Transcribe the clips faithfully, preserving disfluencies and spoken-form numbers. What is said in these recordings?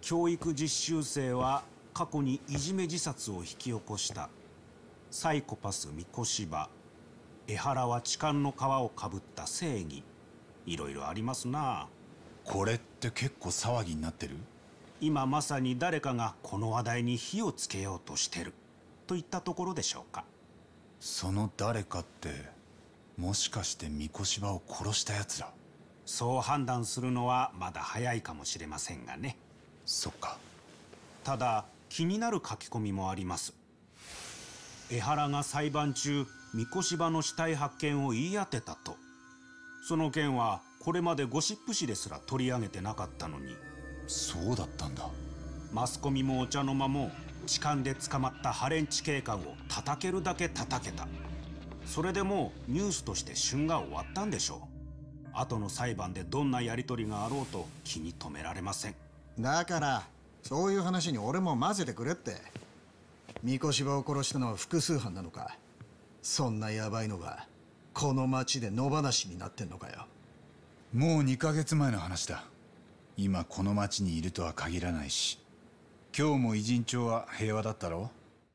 教育実習生は過去にいじめ自殺を引き起こしたサイコパス三越柴、江原は痴漢の皮をかぶった正義、いろいろありますな。 これって結構騒ぎになってる？ 今まさに誰かがこの話題に火をつけようとしてるといったところでしょうか。 その誰かってもしかして三越柴を殺したやつら？ そう判断するのはまだ早いかもしれませんがね。 そっか。 ただ気になる書き込みもあります。江原が裁判中三越柴の死体発見を言い当てたと。その件はこれまでゴシップ誌ですら取り上げてなかったのに。 そうだったんだ。 マスコミもお茶の間も痴漢で捕まったハレンチ警官を叩けるだけ叩けた。それでもうニュースとして旬が終わったんでしょう。後の裁判でどんなやり取りがあろうと気に留められません。 だからそういう話に俺も混ぜてくれって。三越柴を殺したのは複数犯なのか、そんなヤバいのがこの町で野放しになってんのかよ。 もうにかげつまえの話だ。今この町にいるとは限らないし、今日も偉人町は平和だったろ？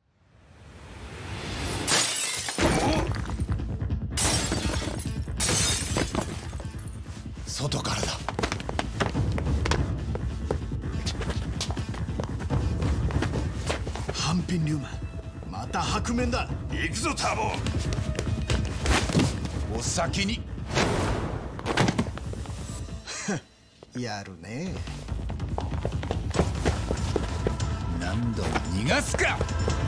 外からだ。 半品龍馬、また白面だ。 行くぞターボ。 お先に。 やるね。 何度も逃がすか。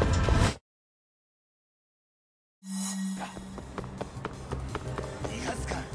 逃がすか。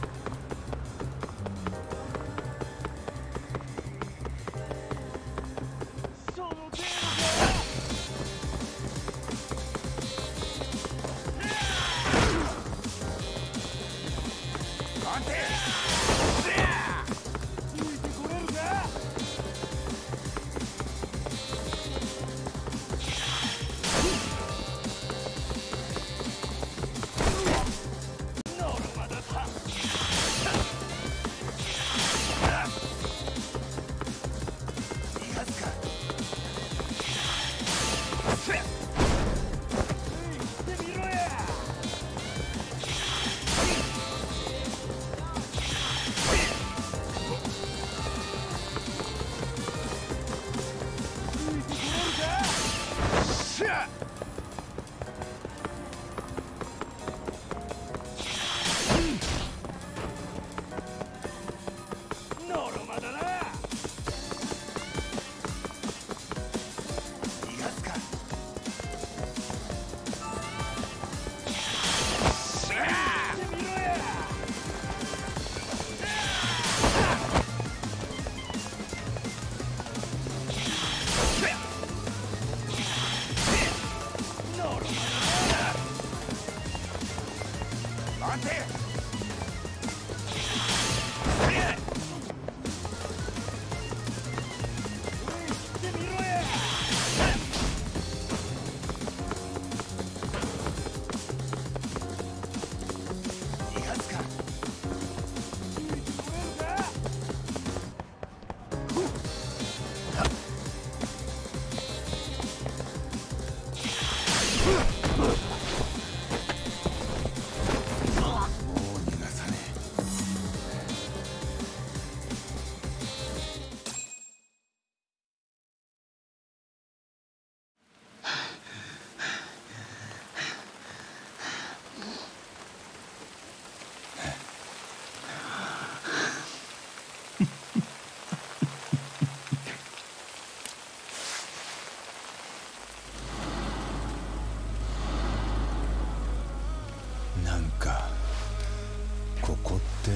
なんかここって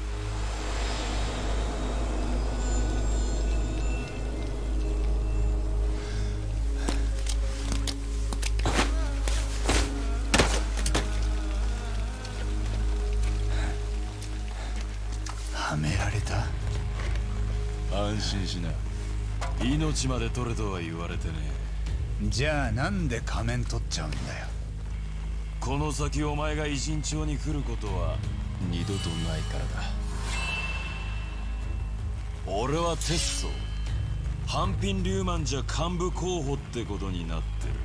はめられた？ 安心しな、命まで取れとは言われてねえ。じゃあなんで仮面取っちゃうんだよ。 この先お前が偉人町に来ることは二度とないからだ。俺はテッソー、 半品リューマンじゃ幹部候補ってことになってる。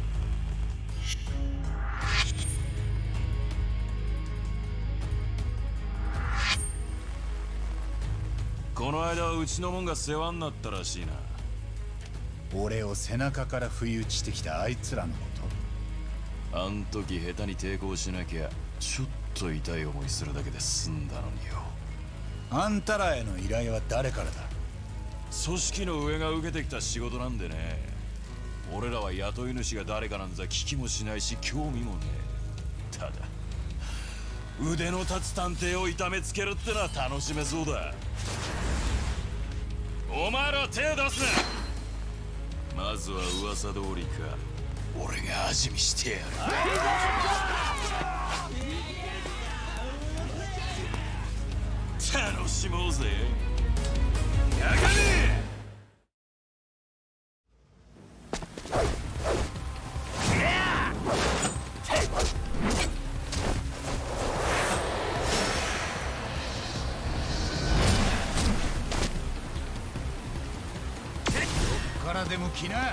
この間はうちのもんが世話になったらしいな。 俺を背中から不意打ちしてきたあいつらのこと？ あん時下手に抵抗しなきゃちょっと痛い思いするだけで済んだのによ。 あんたらへの依頼は誰からだ？ 組織の上が受けてきた仕事なんでね。俺らは雇い主が誰かなんざ聞きもしないし興味もねえ。ただ腕の立つ探偵を痛めつけるってのは楽しめそうだ。お前ら手を出すな。まずは噂通りか。俺が味見してやる。楽しもうぜ。やがれ。 どっからでも来な。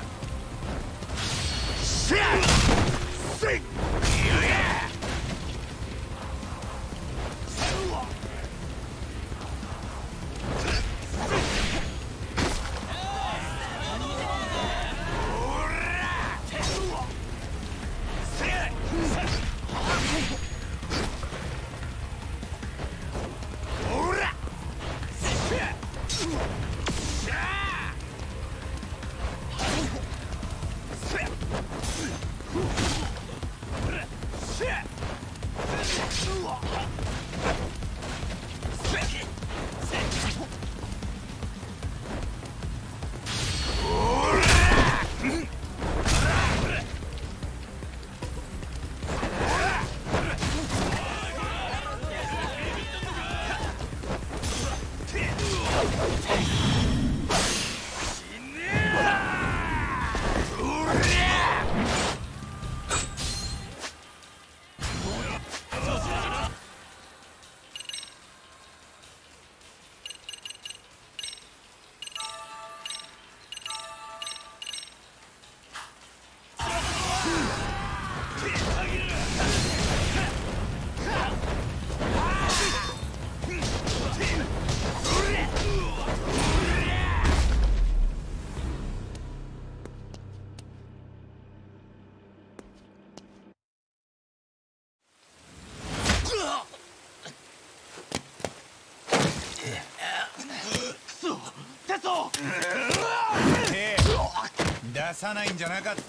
出さないんじゃなかった？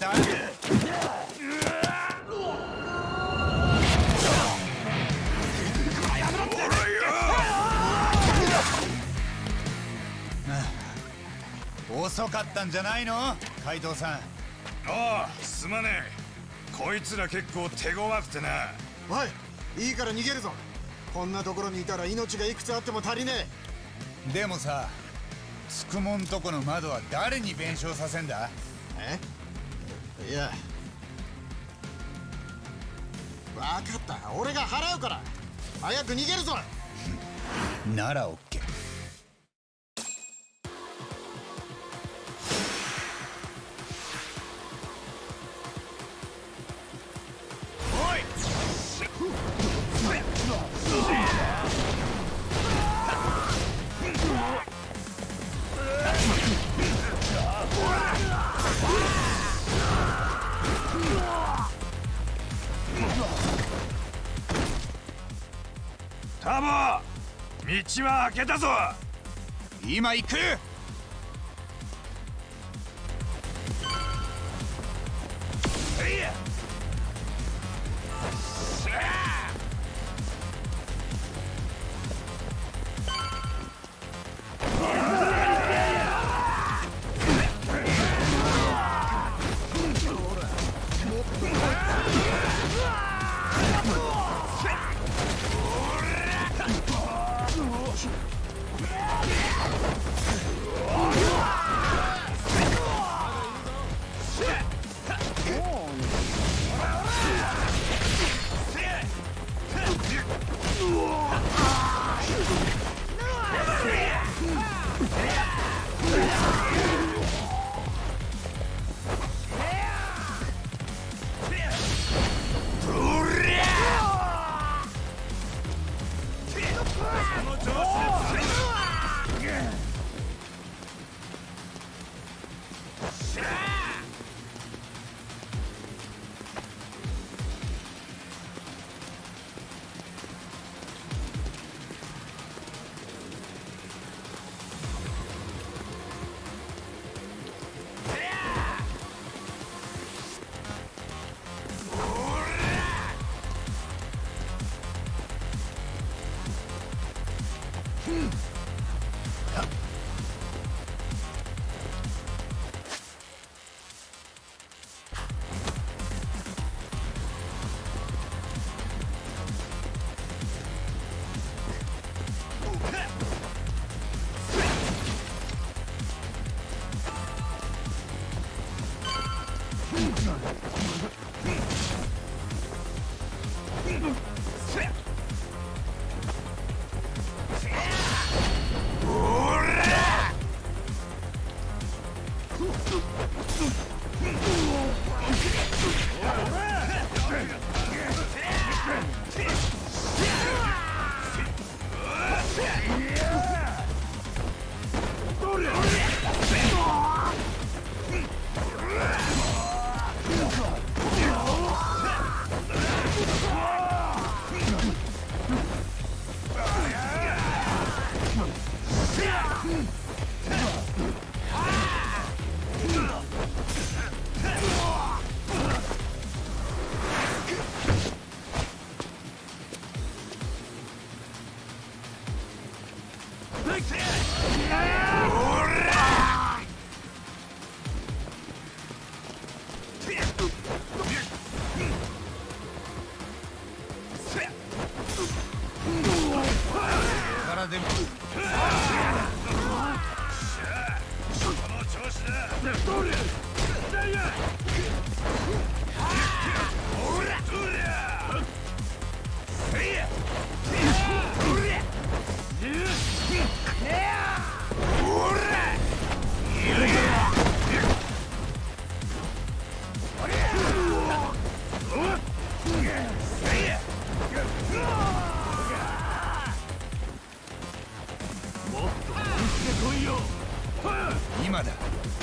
遅かったんじゃないの、海藤さん。 ああ、すまねえ。こいつら結構手強くてな。 おい、いいから逃げるぞ。こんなところにいたら命がいくつあっても足りねえ。でもさ、つくもんとこの窓は誰に弁償させんだ？ え？いや、分かった、俺が払うから。早く逃げるぞ。 ならオッケー。 タボ、道は開けたぞ。 今行く。 今だ。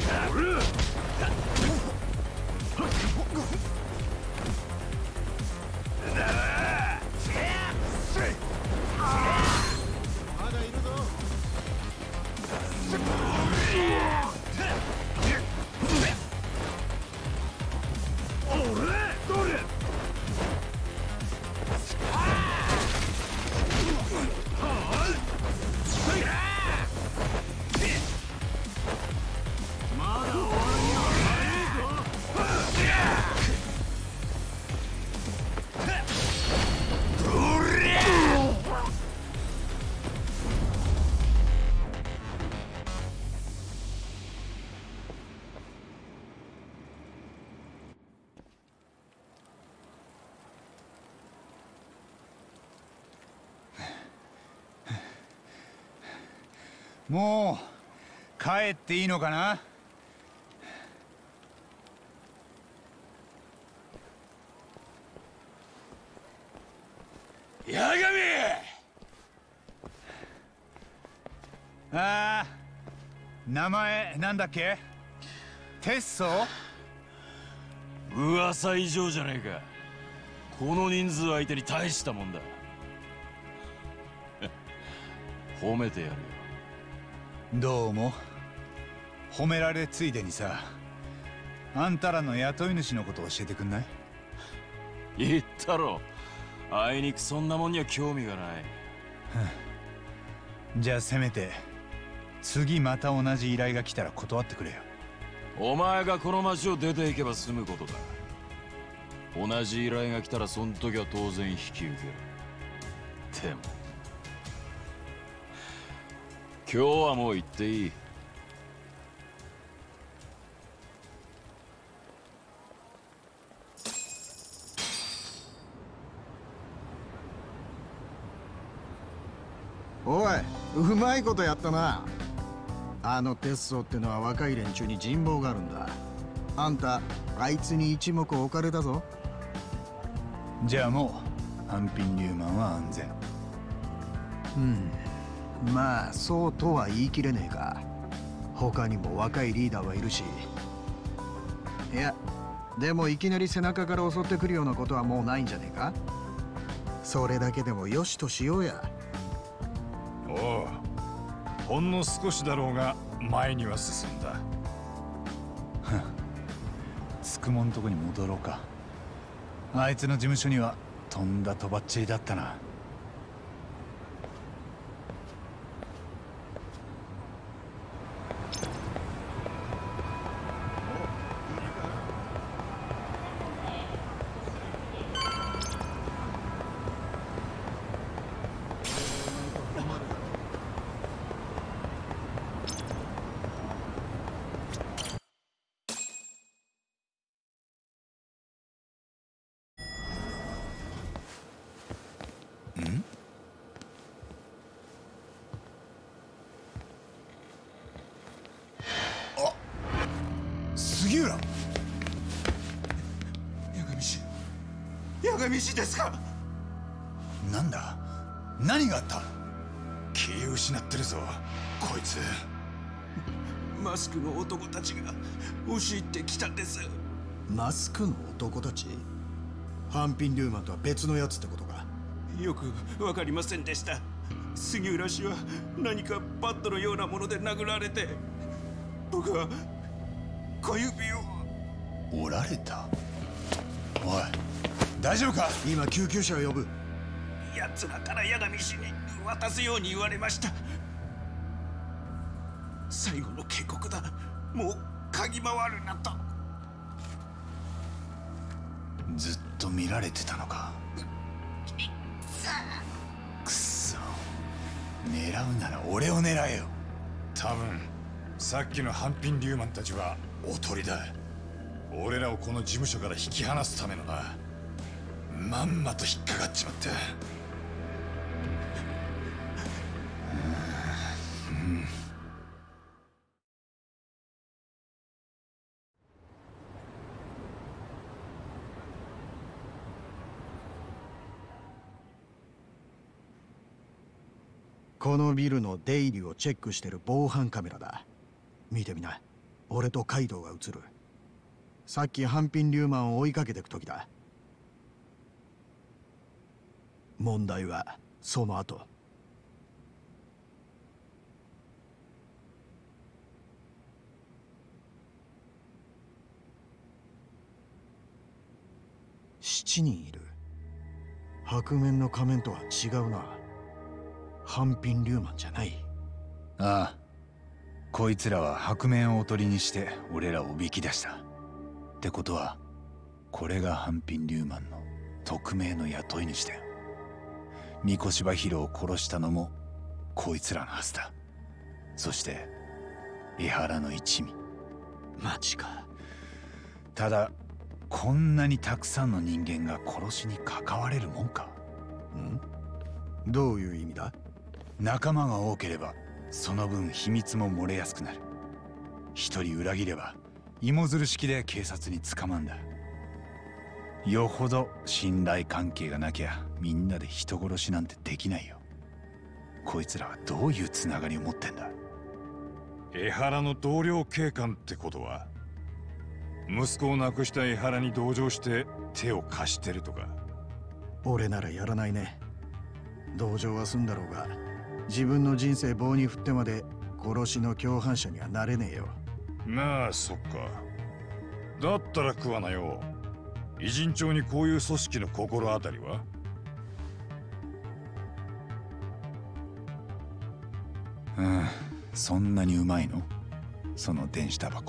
もう帰っていいのかな。 八神。 ああ、名前なんだっけ？テッソ？ 噂以上じゃねえか。この人数相手に大したもんだ。褒めてやるよ。 どうも。褒められついでにさ、あんたらの雇い主のこと教えてくんない？ 言ったろ。あいにくそんなもんには興味がない。 じゃあせめて次また同じ依頼が来たら断ってくれよ。 お前がこの町を出ていけば済むことだ。同じ依頼が来たらそん時は当然引き受ける。でも今日はもう行っていい。 おい、うまいことやったな。あのテッソーってのは若い連中に人望があるんだ。あんたあいつに一目置かれたぞ。 じゃあもうハンピン・ニューマンは安全。 うん、まあそうとは言い切れねえか。他にも若いリーダーはいるし。いやでもいきなり背中から襲ってくるようなことはもうないんじゃねえか。それだけでもよしとしようや。 おう、ほんの少しだろうが前には進んだ。 つくもんとこに戻ろうか。あいつの事務所にはとんだとばっちりだったな。 道ですか？ なんだ、何があった？気を失ってるぞこいつ。 マスクの男たちが押し入ってきたんです。 マスクの男たち？ハンピン・リューマンとは別のやつってことか？ よくわかりませんでした。杉浦氏は何かバットのようなもので殴られて、僕は小指を。 折られた？おい、大丈夫か？ 今救急車を呼ぶ。 奴らから八神氏に渡すように言われました。最後の警告だ。もう嗅ぎ回るなと。 ずっと見られてたのか。くそ、狙うなら俺を狙えよ。 多分さっきのハンピン・リューマンたちはおとりだ。俺らをこの事務所から引き離すためのな。まんまと引っかかっちまった。 このビルの出入りをチェックしてる防犯カメラだ。見てみな。俺とカイドウが映る。さっきハンピン・リューマンを追いかけてく時だ。問題はその後。七人いる。白面の仮面とは違うな。ハンピン・リューマンじゃない。 ああ、こいつらは白面をおとりにして俺らをおびき出した。ってことはこれがハンピン・リューマンの匿名の雇い主だよ。三越柴弘を殺したのもこいつらのはずだ。そして江原の一味。 マジか。 ただこんなにたくさんの人間が殺しに関われるもんか。 ん？どういう意味だ？ 仲間が多ければその分秘密も漏れやすくなる。一人裏切れば芋づる式で警察に捕まんだ。よほど信頼関係がなきゃみんなで人殺しなんてできないよ。こいつらはどういうつながりを持ってんだ？ 江原の同僚警官ってことは息子を亡くした江原に同情して手を貸してるとか？ 俺ならやらないね。同情は済んだろうが、自分の人生棒に振ってまで殺しの共犯者にはなれねえよ。 まあそっか。だったら食わなよ。偉人町にこういう組織の心当たりは？ うん、そんなにうまいの？その電子タバコ。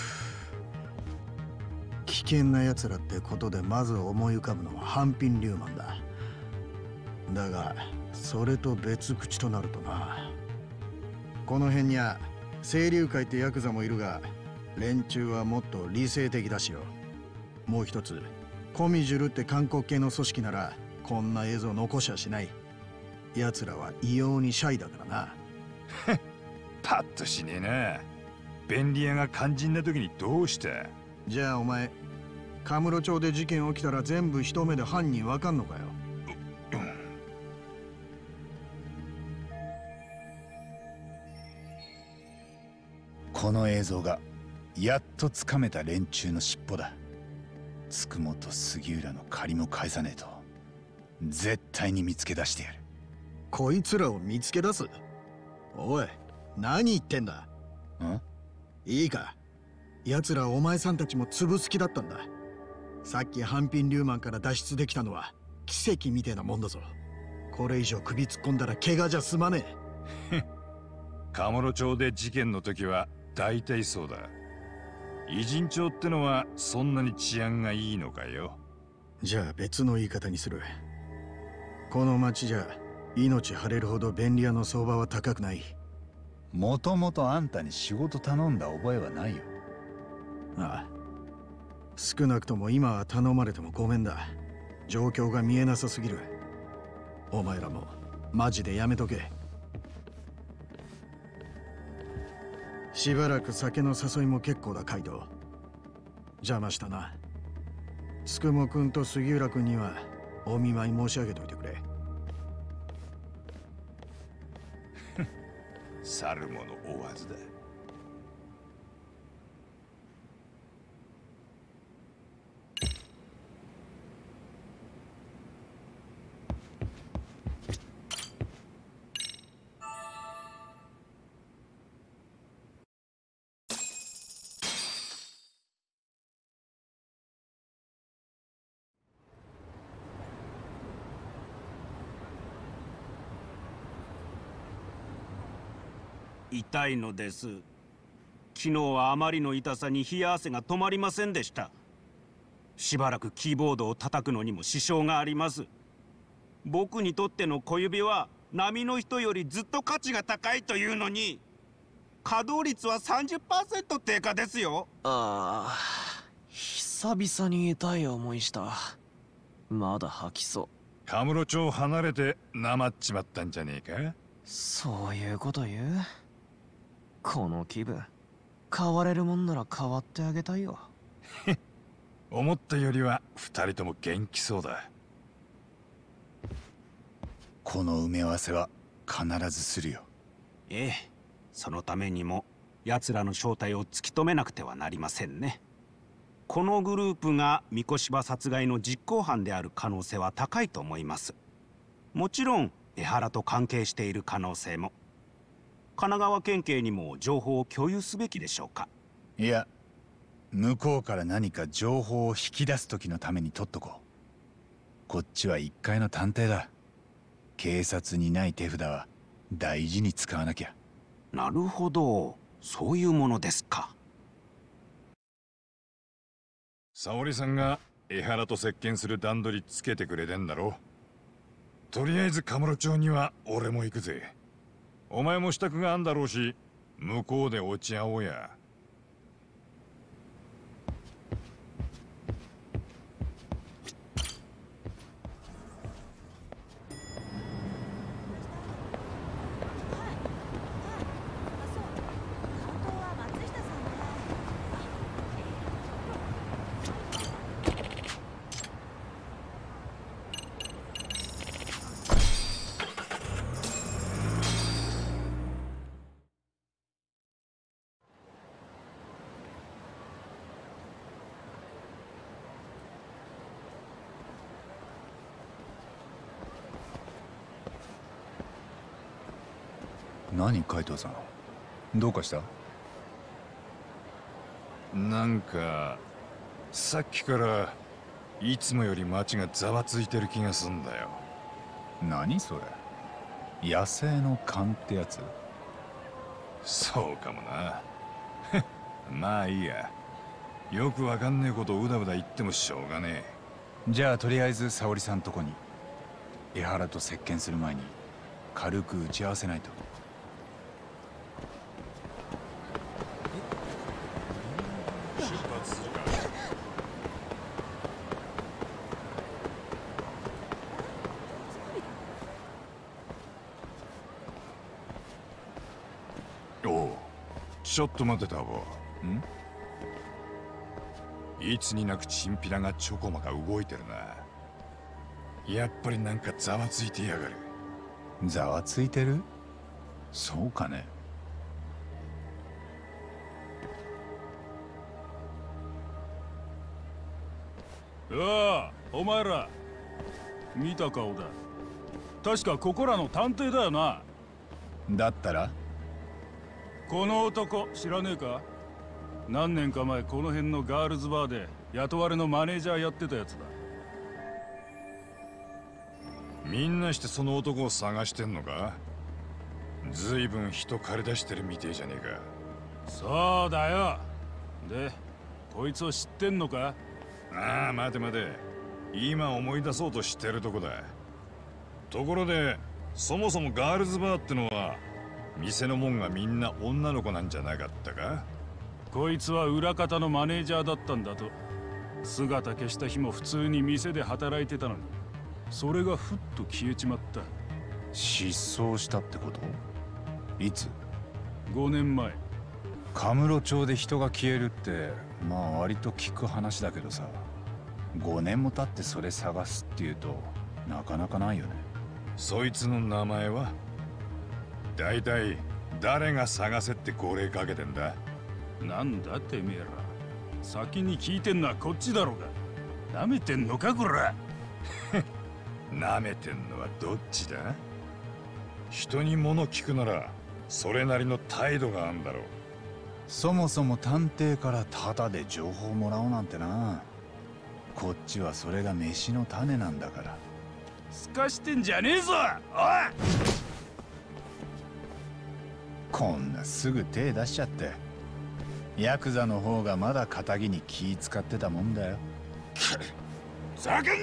危険な奴らってことでまず思い浮かぶのはハンピン・リューマンだ。だがそれと別口となるとな。この辺には清流会ってヤクザもいるが、連中はもっと理性的だしよ。もう一つ、コミジュルって韓国系の組織ならこんな映像残しはしない。奴らは異様にシャイだからな。 パッとしねえな。便利屋が肝心な時にどうした？ じゃあお前、カムロ町で事件起きたら全部一目で犯人わかんのかよ。 この映像がやっとつかめた連中の尻尾だ。つくもと杉浦の借りも返さねえと絶対に見つけ出してやる。 こいつらを見つけ出す？おい、何言ってんだ。 ん？ いいか、奴らお前さんたちも潰す気だったんだ。さっきハンピン・リューマンから脱出できたのは奇跡みてえなもんだぞ。これ以上首突っ込んだら怪我じゃ済まねえ。 カムロ町で事件の時は大体そうだ。偉人町ってのはそんなに治安がいいのかよ。 じゃあ別の言い方にする。この町じゃ命張れるほど便利屋の相場は高くない。 もともとあんたに仕事頼んだ覚えはないよ。 ああ、少なくとも今は頼まれてもごめんだ。状況が見えなさすぎる。お前らもマジでやめとけ。しばらく酒の誘いも結構だ、カイドウ。邪魔したな。つくもくんと杉浦くんにはお見舞い申し上げておいてくれ。 去る者追わずだ。 痛いのです。昨日はあまりの痛さに冷や汗が止まりませんでした。しばらくキーボードを叩くのにも支障があります。僕にとっての小指は波の人よりずっと価値が高いというのに、稼働率は さんじゅっパーセント 低下ですよ。 ああ、久々に痛い思いした。まだ吐きそう。 カムロ町離れてなまっちまったんじゃねえか。 そういうこと言う？この気分、変われるもんなら変わってあげたいよ。 思ったよりは二人とも元気そうだ。 この埋め合わせは必ずするよ。 ええ、そのためにも奴らの正体を突き止めなくてはなりませんね。このグループが三越柴殺害の実行犯である可能性は高いと思います。もちろん江原と関係している可能性も。神奈川県警にも情報を共有すべきでしょうか。 いや、向こうから何か情報を引き出す時のために取っとこう。こっちは一階の探偵だ。警察にない手札は大事に使わなきゃ。 なるほど、そういうものですか。 沙織さんが江原と接見する段取りつけてくれてんだろ。とりあえずカムロ町には俺も行くぜ。お前も支度があんだろうし、向こうで落ち合おうや。 何、海藤さん、どうかした？ なんかさっきからいつもより街がざわついてる気がすんだよ。 何それ、野生の勘ってやつ？ そうかもな。まあいいや。よくわかんねえことをうだうだ言ってもしょうがねえ。じゃあとりあえず沙織さんとこに江原と接見する前に軽く打ち合わせないと。 ちょっと待ってたわ。 ん？ いつになくチンピラがちょこまか動いてるな。やっぱりなんかざわついてやがる。 ざわついてる？そうかね。 ああ、お前ら見た顔だ。確かここらの探偵だよな。 だったらこの男知らねえか？何年か前この辺のガールズバーで雇われのマネージャーやってたやつだ。 みんなしてその男を探してんのか？ずいぶん人借り出してるみてえじゃねえか。 そうだよ。でこいつを知ってんのか？ ああ、待て待て。今思い出そうとしてるとこだ。ところでそもそもガールズバーってのは店の門がみんな女の子なんじゃなかったか？ こいつは裏方のマネージャーだったんだと。姿消した日も普通に店で働いてたのに、それがふっと消えちまった。 失踪したってこと？いつ？ ごねんまえ。 カムロ町で人が消えるってまあ割と聞く話だけどさ。 ごねんも経ってそれ探すっていうとなかなかないよね。 そいつの名前は？だいたい誰が探せって号令かけてんだ？ なんだてめえら、先に聞いてんのはこっちだろうが。なめてんのかこら。 なめてんのはどっちだ？人に物聞くならそれなりの態度があんだろう。 そもそも探偵からタダで情報もらおうなんてな。こっちはそれが飯の種なんだから。 すかしてんじゃねえぞ、おい！ こんなすぐ手出しちゃって。ヤクザの方がまだ仇に気使ってたもんだよ。 叫んで！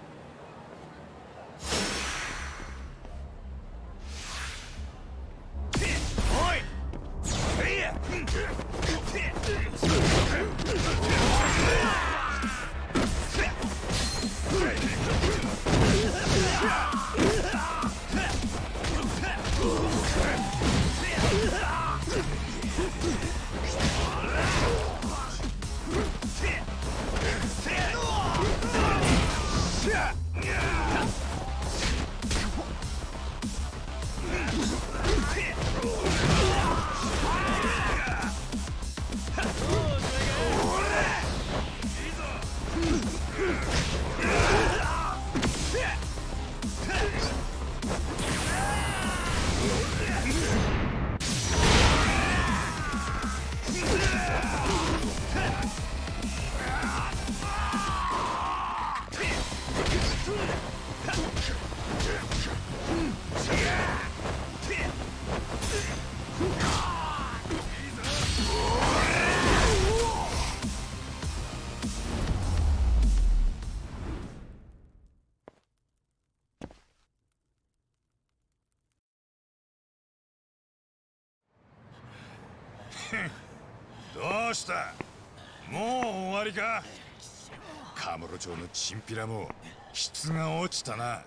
どうした？もう終わりか？カムロ町のチンピラも質が落ちたな。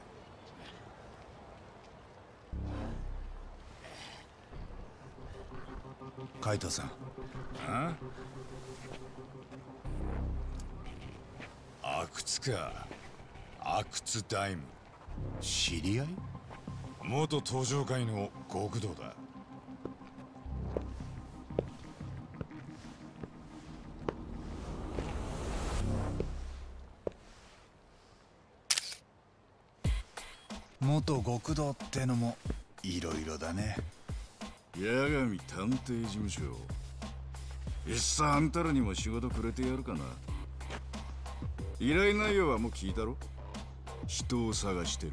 カイトさん。 あ？阿久津か。阿久津大夢。 知り合い？ 元登場会の極道だ。 元極道ってのもいろいろだね。 八神探偵事務所。いっさあんたらにも仕事くれてやるかな。依頼内容はもう聞いたろ。人を探してる。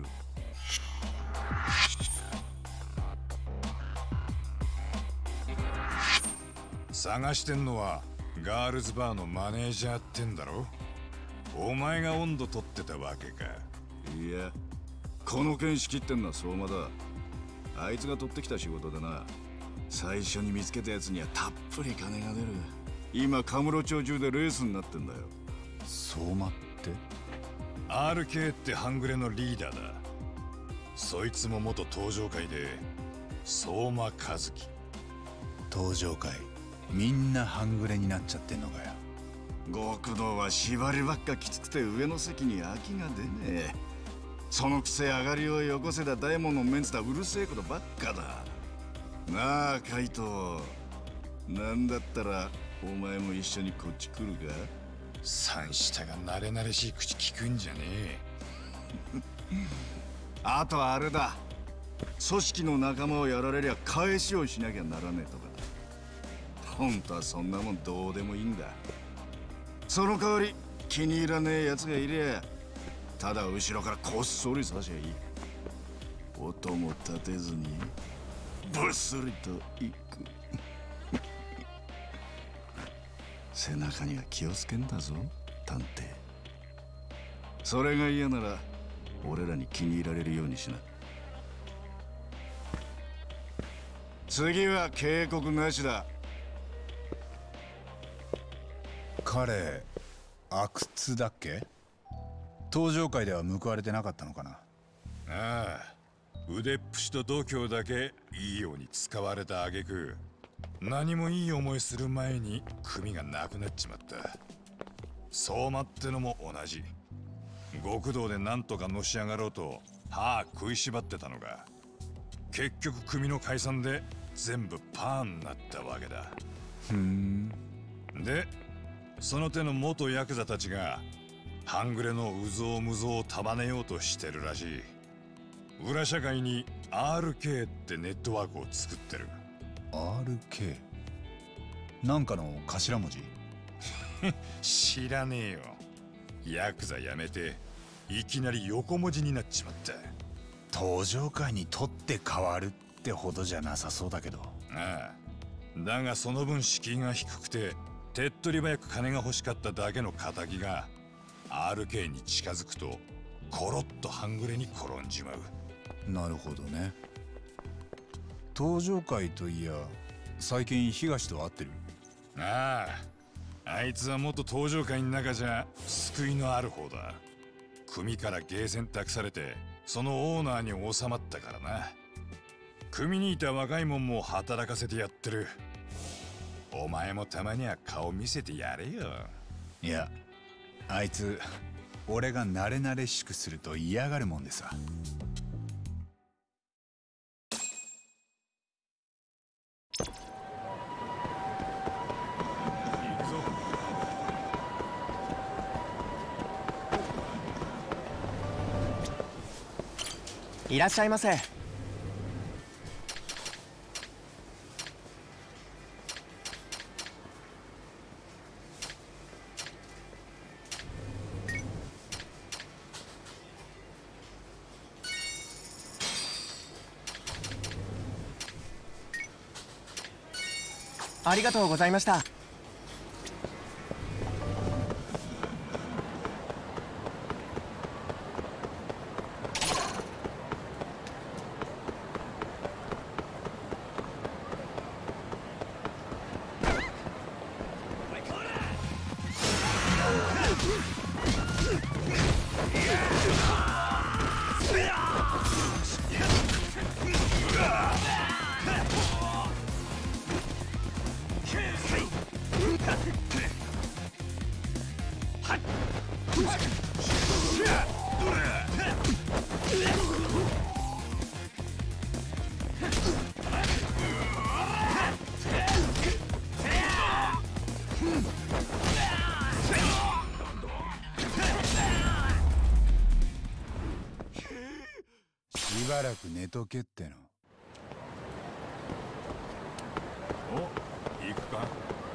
探してんのはガールズバーのマネージャーってんだろ。お前が温度取ってたわけか。 いや、この件仕切ってんのは相馬だ。あいつが取ってきた仕事でな。最初に見つけたやつにはたっぷり金が出る。今カムロ町中でレースになってんだよ。 相馬って？ アールケー って半グレのリーダーだ。そいつも元登場会で相馬和樹。 登場会みんな半グレになっちゃってんのかよ。 極道は縛りばっかきつくて上の席に空きが出ねえ。そのくせ上がりをよこせた大門のメンツだ。うるせえことばっかだなあ。カイト、なんだったらお前も一緒にこっち来るか？ 三下が慣れ慣れしい口聞くんじゃねえ。 あとはあれだ。組織の仲間をやられりゃ返しをしなきゃならねえとかだ。本当はそんなもんどうでもいいんだ。その代わり気に入らねえやつがいりゃただ後ろからこっそり刺しゃいい。音も立てずにぶっすりといく。背中には気をつけんだぞ探偵。それが嫌なら俺らに気に入られるようにしな。次は警告なしだ。 彼阿久津だっけ？登場会では報われてなかったのかな。 ああ、腕っぷしと度胸だけいいように使われた挙句、何もいい思いする前に組がなくなっちまった。相馬ってのも同同じ。極道でなんとかのし上がろうと歯食いしばってたのが、結局組の解散で全部パーになったわけだ。 ふん。 でその手の元ヤクザたちが半グレのうぞうむぞうを束ねようとしてるらしい。裏社会に アールケー ってネットワークを作ってる。 アールケー？ なんかの頭文字？ 知らねえよ。ヤクザ辞めていきなり横文字になっちまった。 登場界に取って変わるってほどじゃなさそうだけど。 ああ、だがその分敷居が低くて手っ取り早く金が欲しかっただけの仇が アールケー に近づくとコロッと半グレに転んじまう。 なるほどね。登場界といや最近東と会ってる？ ああ、あいつは元登場界の中じゃ救いのある方だ。組からゲーセン託されてそのオーナーに収まったからな。組にいた若いもんも働かせてやってる。お前もたまには顔見せてやれよ。 いや、あいつ俺が慣れ慣れしくすると嫌がるもんでさ。 いらっしゃいませ。ありがとうございました。 しばらく寝とけっての。 お、行くか。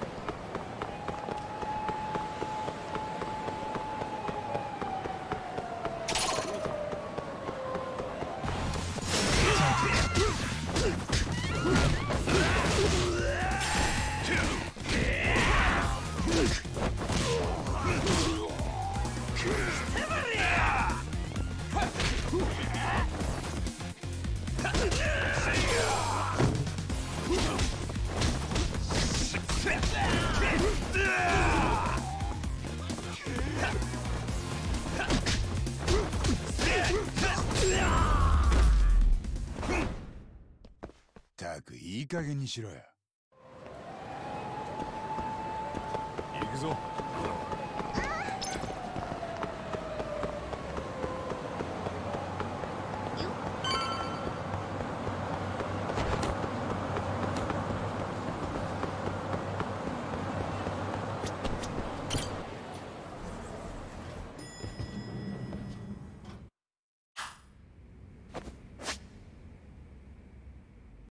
たくいい加減にしろよ。 行くぞ。